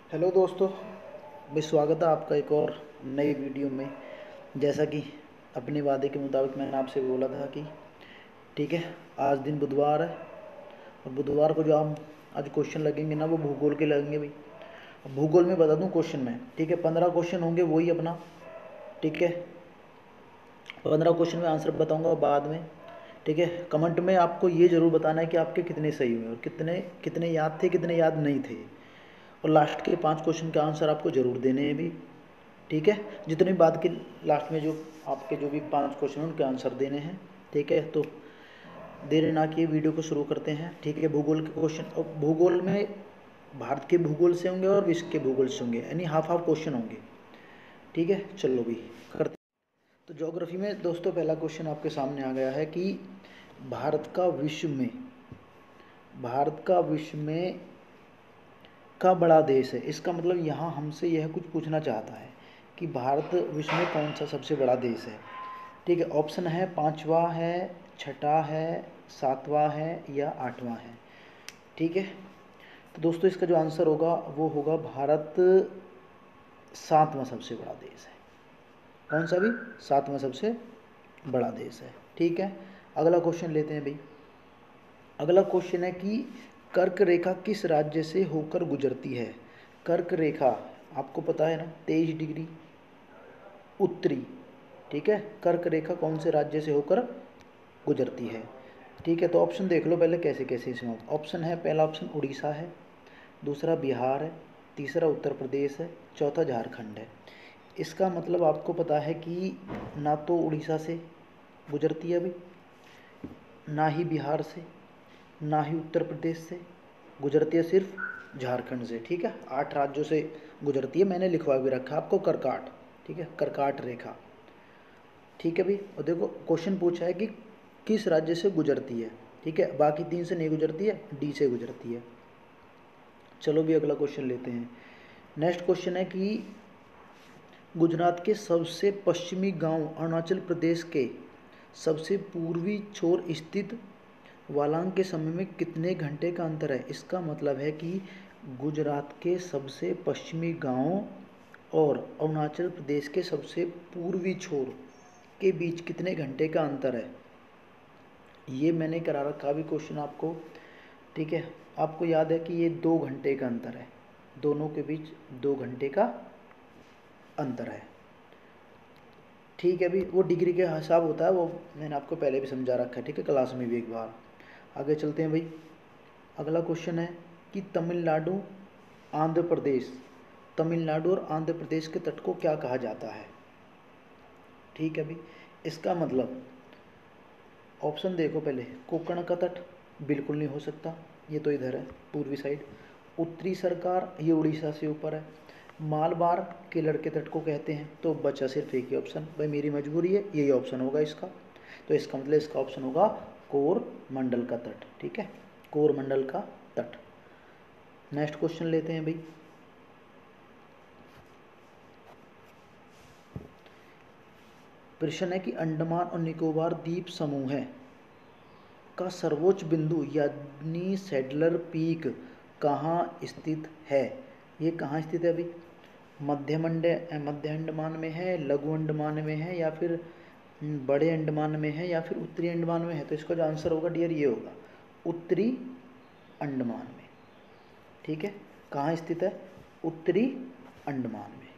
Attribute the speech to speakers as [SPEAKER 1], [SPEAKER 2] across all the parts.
[SPEAKER 1] Hello दोस्तों, मैं स्वागत है आपका एक और नई वीडियो में। जैसा कि अपने वादे के मुताबिक मैंने आपसे बोला था कि ठीक है, आज दिन बुधवार है और बुधवार को जो हम आज क्वेश्चन लगेंगे ना वो भूगोल के लगेंगे भाई। अब भूगोल में बता दूं क्वेश्चन में, ठीक है, 15 क्वेश्चन होंगे वही अपना, ठीक है। 15 क्वेश्चन में आंसर बताऊंगा बाद में, ठीक है। कमेंट में आपको ये ज़रूर बताना है कि आपके कितने सही हुए और कितने कितने याद थे, कितने याद नहीं थे। और लास्ट के 5 क्वेश्चन का आंसर आपको ज़रूर देने हैं भी, ठीक है। जितनी बात की लास्ट में जो आपके जो भी 5 क्वेश्चन हैं उनके आंसर देने हैं, ठीक है। तो देर ना किए वीडियो को शुरू करते हैं, ठीक है। भूगोल के क्वेश्चन, और भूगोल में भारत के भूगोल से होंगे और विश्व के भूगोल से होंगे, यानी हाफ हाफ क्वेश्चन होंगे, ठीक है। चलो भी करते। तो ज्योग्राफी में दोस्तों पहला क्वेश्चन आपके सामने आ गया है कि भारत का विश्व में भारत का विश्व में का बड़ा देश है। इसका मतलब यहाँ हमसे यह कुछ पूछना चाहता है कि भारत विश्व में कौन सा सबसे बड़ा देश है, ठीक है। ऑप्शन है 5वां है, 6ठा है, 7वां है या 8वां है, ठीक है। तो दोस्तों इसका जो आंसर होगा वो होगा भारत 7वां सबसे बड़ा देश है। कौन सा भी 7वां सबसे बड़ा देश है, ठीक है। अगला क्वेश्चन लेते हैं भाई। अगला क्वेश्चन है कि कर्क रेखा किस राज्य से होकर गुजरती है। कर्क रेखा आपको पता है ना, 23 डिग्री उत्तरी, ठीक है। कर्क रेखा कौन से राज्य से होकर गुजरती है, ठीक है। तो ऑप्शन देख लो पहले कैसे कैसे इसमें ऑप्शन है। पहला ऑप्शन उड़ीसा है, दूसरा बिहार है, तीसरा उत्तर प्रदेश है, चौथा झारखंड है। इसका मतलब आपको पता है कि ना तो उड़ीसा से गुजरती है अभी, ना ही बिहार से, ना ही उत्तर प्रदेश से गुजरती है, सिर्फ झारखंड से, ठीक है। 8 राज्यों से गुजरती है, मैंने लिखवा भी रखा है आपको कर्काट, ठीक है, कर्काट रेखा, ठीक है भाई। और देखो क्वेश्चन पूछा है कि किस राज्य से गुजरती है, ठीक है। बाकी 3 से नहीं गुजरती है, डी से गुजरती है। चलो भी अगला क्वेश्चन लेते हैं। नेक्स्ट क्वेश्चन है कि गुजरात के सबसे पश्चिमी गांव अरुणाचल प्रदेश के सबसे पूर्वी छोर स्थित वालांग के समय में कितने घंटे का अंतर है। इसका मतलब है कि गुजरात के सबसे पश्चिमी गांव और अरुणाचल प्रदेश के सबसे पूर्वी छोर के बीच कितने घंटे का अंतर है। ये मैंने करा रखा भी क्वेश्चन आपको, ठीक है। आपको याद है कि ये 2 घंटे का अंतर है, दोनों के बीच 2 घंटे का अंतर है, ठीक है। अभी वो डिग्री के हिसाब होता है, वो मैंने आपको पहले भी समझा रखा है, ठीक है, क्लास में भी एक बार। आगे चलते हैं भाई। अगला क्वेश्चन है कि तमिलनाडु आंध्र प्रदेश, तमिलनाडु और आंध्र प्रदेश के तट को क्या कहा जाता है, ठीक है भाई। इसका मतलब ऑप्शन देखो पहले। कोंकण का तट बिल्कुल नहीं हो सकता, ये तो इधर है पूर्वी साइड। उत्तरी सरकार, ये उड़ीसा से ऊपर है। मालबार के लड़के तट को कहते हैं। तो बचा सिर्फ एक ही ऑप्शन, भाई मेरी मजबूरी है, यही ऑप्शन होगा इसका। तो इसका मतलब इसका ऑप्शन होगा कोरमंडल का तट, ठीक है, कोरमंडल का तट। नेक्स्ट क्वेश्चन लेते हैं भाई। प्रश्न है कि अंडमान और निकोबार द्वीप समूह है का सर्वोच्च बिंदु यानी सैडलर पीक कहाँ स्थित है। ये कहाँ स्थित है अभी, मध्य अंडमान में है, लघु अंडमान में है, या फिर बड़े अंडमान में है, या फिर उत्तरी अंडमान में है। तो इसका जो आंसर होगा डियर ये होगा उत्तरी अंडमान में, ठीक है। कहाँ स्थित है, उत्तरी अंडमान में।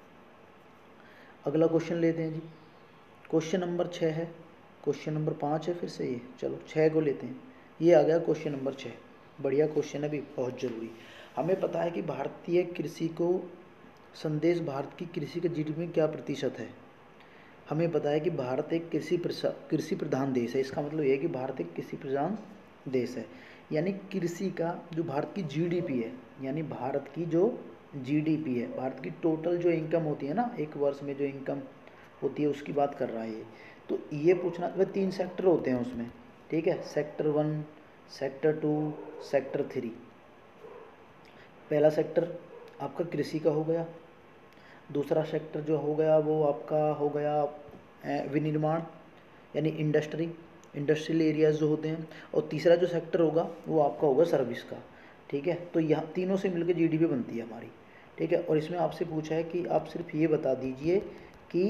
[SPEAKER 1] अगला क्वेश्चन लेते हैं जी। क्वेश्चन नंबर 6 है, क्वेश्चन नंबर 5 है फिर से ये, चलो 6 को लेते हैं। ये आ गया क्वेश्चन नंबर 6, बढ़िया क्वेश्चन है भी, बहुत ज़रूरी। हमें पता है कि भारतीय कृषि को संदेश, भारत की कृषि का जीडीपी में क्या प्रतिशत है। हमें पता है कि भारत एक कृषि प्रधान देश है। इसका मतलब ये है कि भारत एक कृषि प्रधान देश है, यानी कृषि का जो भारत की जीडीपी है, यानी भारत की जो जीडीपी है, भारत की टोटल जो इनकम होती है ना, एक वर्ष में जो इनकम होती है उसकी बात कर रहा है ये। तो ये पूछना, वह 3 सेक्टर होते हैं उसमें, ठीक है, सेक्टर 1, सेक्टर 2, सेक्टर 3। पहला सेक्टर आपका कृषि का हो गया, दूसरा सेक्टर जो हो गया वो आपका हो गया विनिर्माण यानी इंडस्ट्रियल एरियाज जो होते हैं, और तीसरा जो सेक्टर होगा वो आपका होगा सर्विस का, ठीक है। तो यहाँ तीनों से मिलकर जीडीपी बनती है हमारी, ठीक है। और इसमें आपसे पूछा है कि आप सिर्फ ये बता दीजिए कि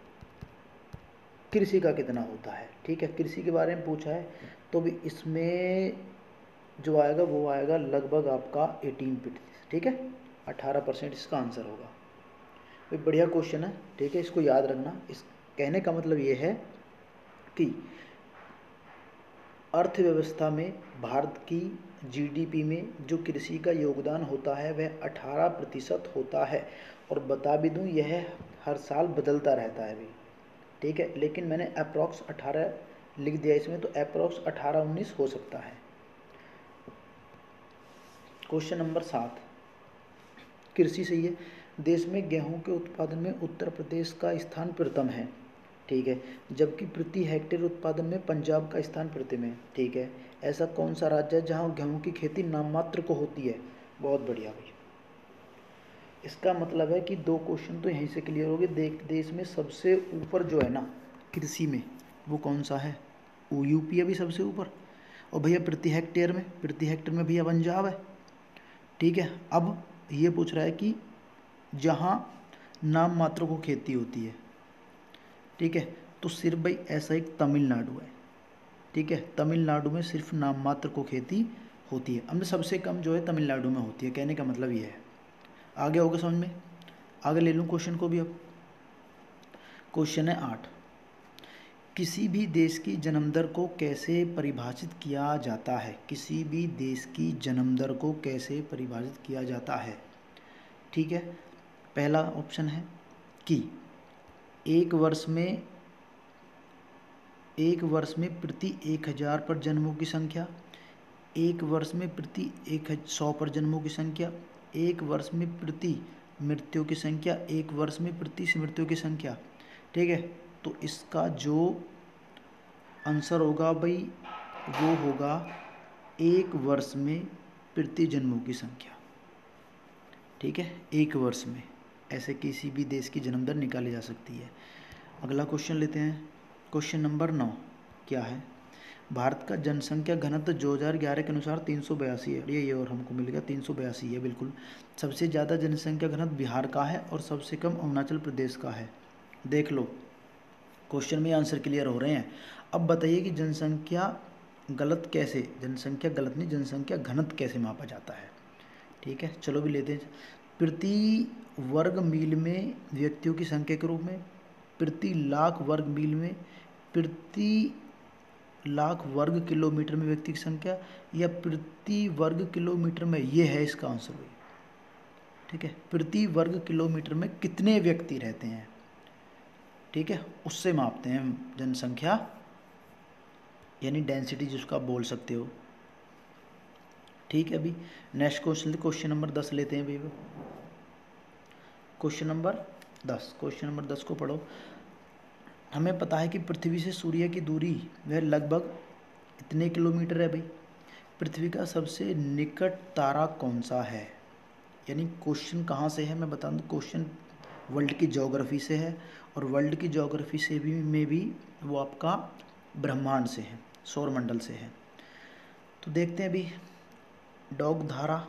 [SPEAKER 1] कृषि का कितना होता है, ठीक है। कृषि के बारे में पूछा है तो भी इसमें जो आएगा वो आएगा लगभग आपका 18%, ठीक है। 18% इसका आंसर होगा। ये बढ़िया क्वेश्चन है, ठीक है, इसको याद रखना। इस कहने का मतलब ये है कि अर्थव्यवस्था में भारत की जीडीपी में जो कृषि का योगदान होता है वह 18% होता है। और बता भी दूं, यह हर साल बदलता रहता है भी, ठीक है। लेकिन मैंने अप्रॉक्स 18 लिख दिया इसमें, तो अप्रॉक्स 18-19 हो सकता है। क्वेश्चन नंबर 7, कृषि सही है। देश में गेहूं के उत्पादन में उत्तर प्रदेश का स्थान प्रथम है, ठीक है, जबकि प्रति हेक्टेयर उत्पादन में पंजाब का स्थान प्रथम है, ठीक है। ऐसा कौन सा राज्य है जहां गेहूं की खेती नाममात्र को होती है? बहुत बढ़िया भाई। इसका मतलब है कि 2 क्वेश्चन तो यहीं से क्लियर हो गए। देश में सबसे ऊपर जो है ना कृषि में, वो कौन सा है? वो यूपी है भी सबसे ऊपर। और भैया प्रति हेक्टेयर में भैया पंजाब है, ठीक है। अब ये पूछ रहा है कि जहाँ नाम मात्र को खेती होती है, ठीक है, तो सिर्फ भाई ऐसा एक तमिलनाडु है, ठीक है। तमिलनाडु में सिर्फ नाम मात्र को खेती होती है। अब सबसे कम जो है तमिलनाडु में होती है, कहने का मतलब ये है। आगे होगा समझ में? आगे ले लूँ क्वेश्चन को भी। अब क्वेश्चन है 8, किसी भी देश की जन्म दर को कैसे परिभाषित किया जाता है? किसी भी देश की जन्म दर को कैसे परिभाषित किया जाता है, ठीक है। पहला ऑप्शन है कि एक वर्ष में प्रति 1000 पर जन्मों की संख्या, एक वर्ष में प्रति 100 पर जन्मों की संख्या, एक वर्ष में प्रति मृत्यु की संख्या, एक वर्ष में प्रति मृत्यु की संख्या, ठीक है। तो इसका जो आंसर होगा भाई वो होगा एक वर्ष में प्रति जन्मों की संख्या, ठीक है। एक वर्ष में ऐसे किसी भी देश की जन्म दर निकाली जा सकती है। अगला क्वेश्चन लेते हैं। क्वेश्चन नंबर 9 क्या है? भारत का जनसंख्या घनत्व 2011 के अनुसार 382 है। ये और हमको मिल गया 382 है बिल्कुल। सबसे ज़्यादा जनसंख्या घनत्व बिहार का है और सबसे कम अरुणाचल प्रदेश का है। देख लो क्वेश्चन में आंसर क्लियर हो रहे हैं। अब बताइए कि जनसंख्या गलत कैसे, जनसंख्या गलत नहीं, जनसंख्या घनत्व कैसे मापा जाता है, ठीक है। चलो भी लेते हैं। प्रति वर्ग मील में व्यक्तियों की संख्या के रूप में, प्रति लाख वर्ग मील में, प्रति लाख वर्ग किलोमीटर में व्यक्ति की संख्या, या प्रति वर्ग किलोमीटर में, ये है इसका आंसर भाई, ठीक है। प्रति वर्ग किलोमीटर में कितने व्यक्ति रहते हैं, ठीक है, उससे मापते हैं जनसंख्या, यानी डेंसिटी जिसको आप बोल सकते हो, ठीक है। अभी नेक्स्ट क्वेश्चन नंबर 10 लेते हैं भैया। क्वेश्चन नंबर 10 को पढ़ो। हमें पता है कि पृथ्वी से सूर्य की दूरी वह लगभग इतने किलोमीटर है भाई। पृथ्वी का सबसे निकट तारा कौन सा है? यानी क्वेश्चन कहाँ से है मैं बता दूँ। क्वेश्चन वर्ल्ड की ज्योग्राफी से है, और वर्ल्ड की ज्योग्राफी से भी वो आपका ब्रह्मांड से है, सौरमंडल से है। तो देखते हैं अभी, डॉग तारा,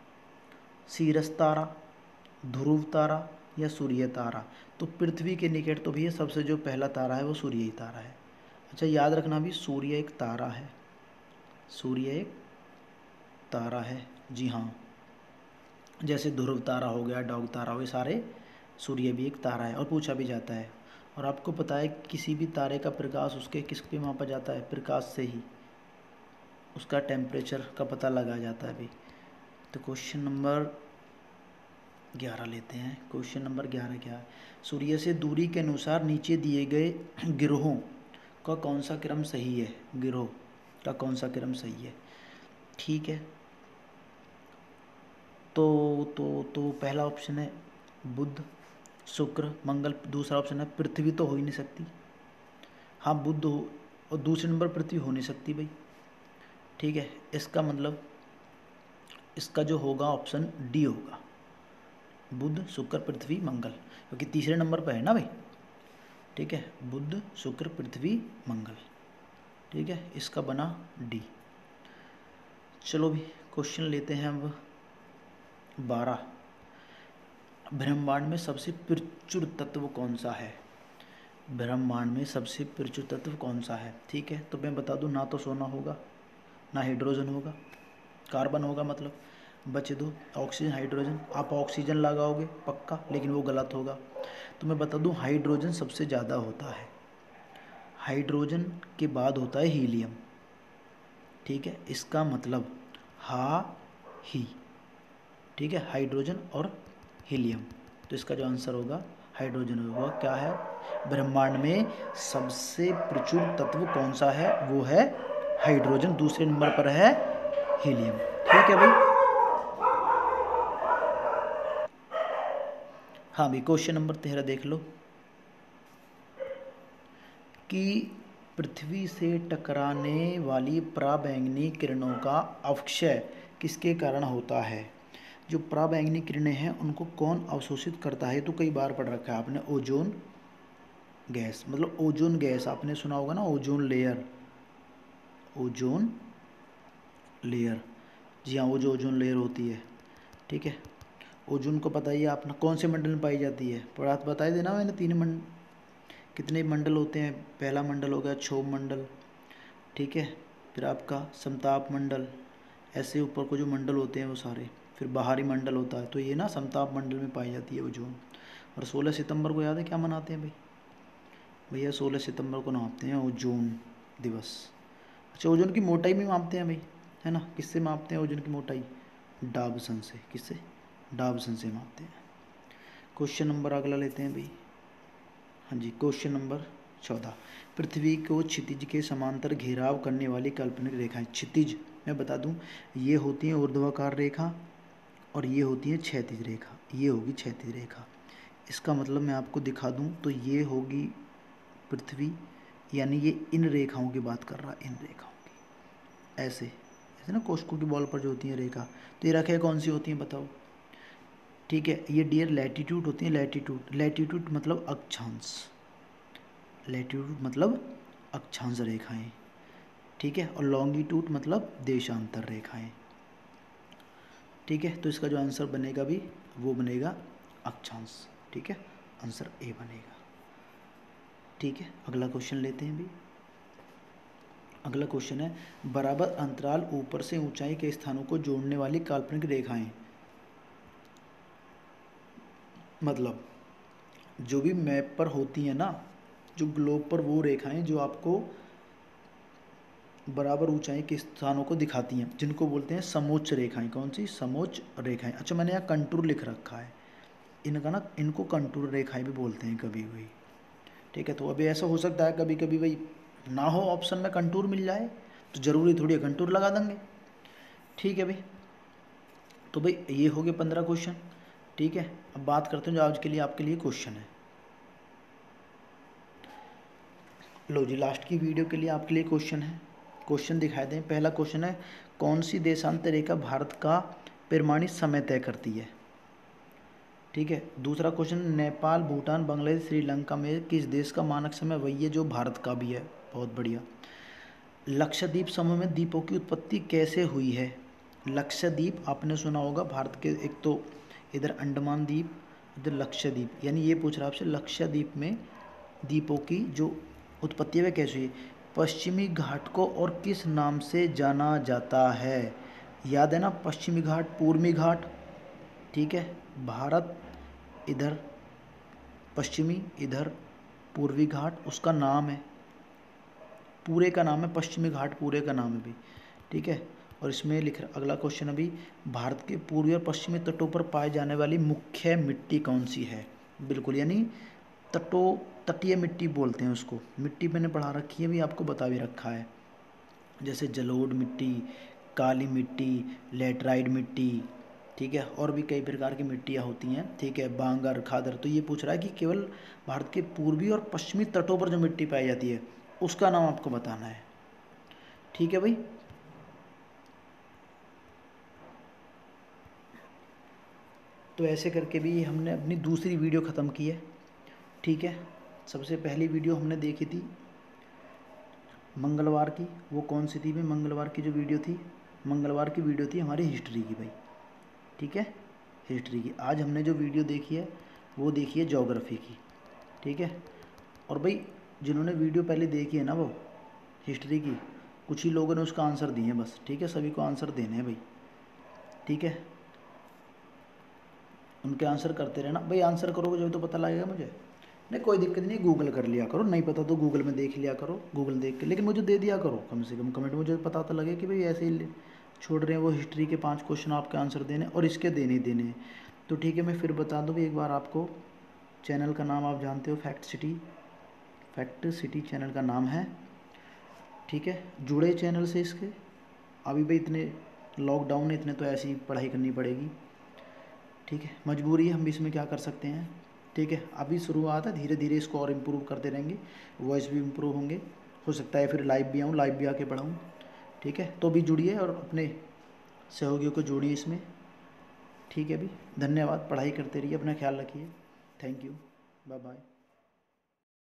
[SPEAKER 1] सीरस तारा, ध्रुव तारा या सूर्य तारा। तो पृथ्वी के निकट तो भैया सबसे जो पहला तारा है वो सूर्य ही तारा है। अच्छा याद रखना भी, सूर्य एक तारा है, सूर्य एक तारा है, जी हाँ। जैसे ध्रुव तारा हो गया, डॉग तारा हो गया, सारे सूर्य भी एक तारा है और पूछा भी जाता है। और आपको पता है किसी भी तारे का प्रकाश उसके किस पे मापा जाता है? प्रकाश से ही उसका टेम्परेचर का पता लगाया जाता है भाई। तो क्वेश्चन नंबर 11 लेते हैं। क्वेश्चन नंबर 11 क्या है? सूर्य से दूरी के अनुसार नीचे दिए गए गिरोहों का कौन सा क्रम सही है? गिरोह का कौन सा क्रम सही है, ठीक है। तो पहला ऑप्शन है बुध, शुक्र, मंगल। दूसरा ऑप्शन है पृथ्वी तो हो ही नहीं सकती, हाँ बुध हो, और दूसरे नंबर पृथ्वी हो नहीं सकती भाई, ठीक है। इसका मतलब इसका जो होगा ऑप्शन डी होगा, बुध, शुक्र, पृथ्वी, मंगल, क्योंकि तीसरे नंबर पर है ना भाई, ठीक है। बुध, शुक्र, पृथ्वी, मंगल, ठीक है, इसका बना डी। चलो भी क्वेश्चन लेते हैं अब 12। ब्रह्मांड में सबसे प्रचुर तत्व कौन सा है? ब्रह्मांड में सबसे प्रचुर तत्व कौन सा है? ठीक है, तो मैं बता दूं, ना तो सोना होगा, ना हाइड्रोजन होगा, कार्बन होगा मतलब, बचे दो ऑक्सीजन हाइड्रोजन। आप ऑक्सीजन लगाओगे पक्का, लेकिन वो गलत होगा। तो मैं बता दूं, हाइड्रोजन सबसे ज़्यादा होता है, हाइड्रोजन के बाद होता है हीलियम। ठीक है, इसका मतलब ही, ठीक है, हाइड्रोजन और हीलियम। तो इसका जो आंसर होगा हाइड्रोजन होगा। क्या है? ब्रह्मांड में सबसे प्रचुर तत्व कौन सा है? वो है हाइड्रोजन, दूसरे नंबर पर है हीलियम। ठीक है भाई। हाँ भाई, क्वेश्चन नंबर 13 देख लो कि पृथ्वी से टकराने वाली पराबैंगनी किरणों का अपक्षय किसके कारण होता है? जो पराबैंगनी किरणें हैं उनको कौन अवशोषित करता है? तो कई बार पढ़ रखा है आपने, ओजोन गैस। मतलब ओजोन गैस आपने सुना होगा ना, ओजोन लेयर, ओजोन लेयर। जी हाँ, वो जो ओजोन लेयर होती है, ठीक है। ओजोन को पता ही है आपने कौन से मंडल में पाई जाती है? पढ़ा बताई देना मैंने, कितने मंडल होते हैं? पहला मंडल हो गया क्षोभ मंडल, ठीक है, फिर आपका समताप मंडल, ऐसे ऊपर को जो मंडल होते हैं वो सारे, फिर बाहरी मंडल होता है। तो ये ना समताप मंडल में पाई जाती है ओजोन। और 16 सितंबर को याद है क्या मनाते हैं भाई? भैया 16 सितंबर को मापते हैं ओजोन दिवस। अच्छा, ओजोन की मोटाई भी मापते हैं भाई, है ना? किससे मापते हैं ओजोन की मोटाई? डाबसन से। किससे? डाबसन से मापते हैं। क्वेश्चन नंबर अगला लेते हैं भाई। हाँ जी, क्वेश्चन नंबर 14। पृथ्वी को क्षितिज के समांतर घेराव करने वाली काल्पनिक रेखाएं। क्षितिज मैं बता दूं, ये होती है ऊर्ध्वाकार रेखा और ये होती है क्षैतिज रेखा। ये होगी क्षैतिज रेखा। इसका मतलब मैं आपको दिखा दूं तो ये होगी पृथ्वी, यानी ये इन रेखाओं की बात कर रहा, इन रेखाओं की, ऐसे ऐसे ना कोष्ठकों की बॉल पर जो होती है रेखा। तो ये रेखाएं कौन सी होती हैं बताओ? ठीक है, ये डियर लैटिट्यूड होती है। लैटिट्यूड, लैटिट्यूड मतलब अक्षांश, लैटिट्यूड मतलब अक्षांश रेखाएं, ठीक है। और लॉन्गिट्यूड मतलब देशांतर रेखाएं, ठीक है। तो इसका जो आंसर बनेगा भी वो बनेगा अक्षांश, ठीक है, आंसर ए बनेगा। ठीक है, अगला क्वेश्चन लेते हैं भी। अगला क्वेश्चन है, बराबर अंतराल ऊपर से ऊंचाई के स्थानों को जोड़ने वाली काल्पनिक रेखाएं। मतलब जो भी मैप पर होती हैं ना, जो ग्लोब पर, वो रेखाएं जो आपको बराबर ऊंचाई के स्थानों को दिखाती हैं, जिनको बोलते हैं समोच्च रेखाएं। कौन सी? समोच्च रेखाएं। अच्छा, मैंने यहाँ कंटूर लिख रखा है इनका ना, इनको कंटूर रेखाएं भी बोलते हैं कभी भी, ठीक है। तो अभी ऐसा हो सकता है कभी कभी भाई ना हो ऑप्शन में कंटूर मिल जाए, तो ज़रूरी थोड़ी है कंटूर लगा देंगे, ठीक है भाई। तो भाई ये हो गए 15 क्वेश्चन, ठीक है। अब बात करते हैं जो आज के लिए आपके लिए क्वेश्चन है। लो जी, लास्ट की वीडियो के लिए आपके लिए क्वेश्चन है। क्वेश्चन दिखाई दें। पहला क्वेश्चन है, कौन सी देशांतर रेखा भारत का पैमानिक समय तय करती है? ठीक है। दूसरा क्वेश्चन, नेपाल, भूटान, बांग्लादेश, श्रीलंका में किस देश का मानक समय वही है जो भारत का भी है? बहुत बढ़िया। लक्षद्वीप समूह में द्वीपों की उत्पत्ति कैसे हुई है? लक्षद्वीप आपने सुना होगा, भारत के एक तो इधर अंडमान द्वीप, इधर लक्षद्वीप, यानी ये पूछ रहा है आपसे लक्षद्वीप में द्वीपों की जो उत्पत्ति है कैसे हुई? पश्चिमी घाट को और किस नाम से जाना जाता है? याद है ना, पश्चिमी घाट, पूर्वी घाट, ठीक है। भारत इधर पश्चिमी, इधर पूर्वी घाट, उसका नाम है, पूरे का नाम है पश्चिमी घाट, पूरे का नाम है भी, ठीक है। और इसमें लिख रहा अगला क्वेश्चन अभी, भारत के पूर्वी और पश्चिमी तटों पर पाए जाने वाली मुख्य मिट्टी कौन सी है? बिल्कुल, यानी तटीय मिट्टी बोलते हैं उसको। मिट्टी मैंने पढ़ा रखी है भी, आपको बता भी रखा है, जैसे जलोढ़ मिट्टी, काली मिट्टी, लेटराइट मिट्टी, ठीक है। और भी कई प्रकार की मिट्टियाँ होती हैं, ठीक है, बांगर, खादर। तो ये पूछ रहा है कि केवल भारत के पूर्वी और पश्चिमी तटों पर जो मिट्टी पाई जाती है उसका नाम आपको बताना है, ठीक है भाई। तो ऐसे करके भी हमने अपनी दूसरी वीडियो ख़त्म की है, ठीक है। सबसे पहली वीडियो हमने देखी थी मंगलवार की, वो कौन सी थी भाई? मंगलवार की जो वीडियो थी, मंगलवार की वीडियो थी हमारी हिस्ट्री की भाई, ठीक है, हिस्ट्री की। आज हमने जो वीडियो देखी है वो देखी है ज्योग्राफी की, ठीक है। और भाई जिन्होंने वीडियो पहले देखी है ना वो हिस्ट्री की, कुछ ही लोगों ने उसका आंसर दिए हैं बस, ठीक है। सभी को आंसर देने हैं भाई, ठीक है। उनके आंसर करते रहना भाई, आंसर करोगे जो तो पता लगेगा मुझे। नहीं कोई दिक्कत नहीं, गूगल कर लिया करो, नहीं पता तो गूगल में देख लिया करो, गूगल देख के, लेकिन मुझे दे दिया करो कम से कम कमेंट, मुझे पता तो लगे कि भाई ऐसे ही छोड़ रहे हैं वो हिस्ट्री के 5 क्वेश्चन आपके आंसर देने और इसके देने ही देने। तो ठीक है, मैं फिर बता दूँ एक बार आपको, चैनल का नाम आप जानते हो, फैक्ट सिटी चैनल का नाम है, ठीक है। जुड़े चैनल से इसके, अभी भाई इतने लॉकडाउन है, इतने तो ऐसी पढ़ाई करनी पड़ेगी, ठीक है, मजबूरी है, हम भी इसमें क्या कर सकते हैं, ठीक है। अभी शुरुआत है, धीरे धीरे इसको और इम्प्रूव करते रहेंगे, वॉइस भी इम्प्रूव होंगे, हो सकता है फिर लाइव भी आऊँ, लाइव भी आके पढ़ाऊँ, ठीक है। तो भी जुड़िए और अपने सहयोगियों को जोड़िए इसमें, ठीक है। अभी धन्यवाद, पढ़ाई करते रहिए, अपना ख्याल रखिए, थैंक यू, बाय बाय।